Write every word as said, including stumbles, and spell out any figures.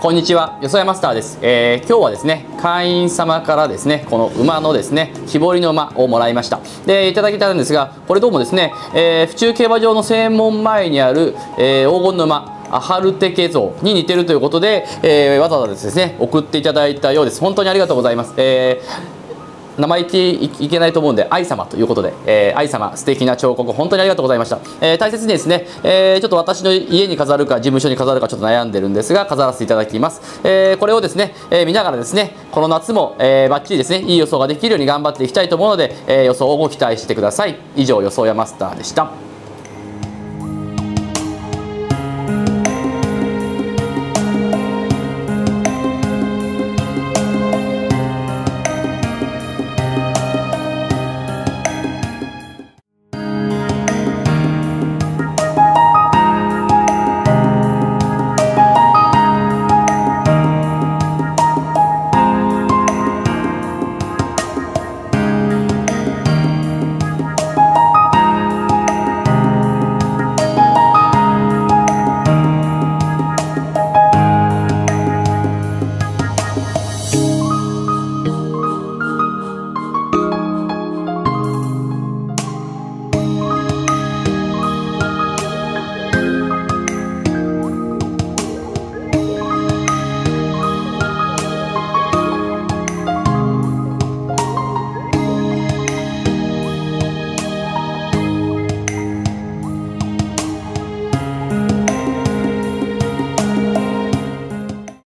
こんにちは、よそやマスターです。えー、今日はですね、会員様からですね、この馬のですね、木彫りの馬をもらいました。で、いただいたんですが、これどうもですね、えー、府中競馬場の正門前にある、えー、黄金の馬、ハルテケ像に似てるということで、えー、わざわざですね、送っていただいたようです。本当にありがとうございます。えー名前言っていけないと思うんで、愛様ということで、えー、愛様、素敵な彫刻、本当にありがとうございました。えー、大切にですね、えー、ちょっと私の家に飾るか、事務所に飾るか、ちょっと悩んでるんですが、飾らせていただきます。えー、これをですね、えー、見ながらですね、この夏も、えー、バッチリですね、いい予想ができるように頑張っていきたいと思うので、えー、予想をご期待してください。以上、予想やマスターでした。